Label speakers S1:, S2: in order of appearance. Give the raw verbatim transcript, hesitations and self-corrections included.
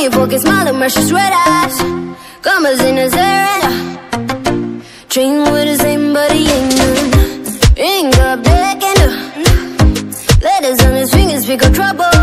S1: Looking for a smile and brush your sweat eyes. Commas in his hair. Train with the same but he ain't none. Ring up, deck and letters on his fingers, pick up trouble.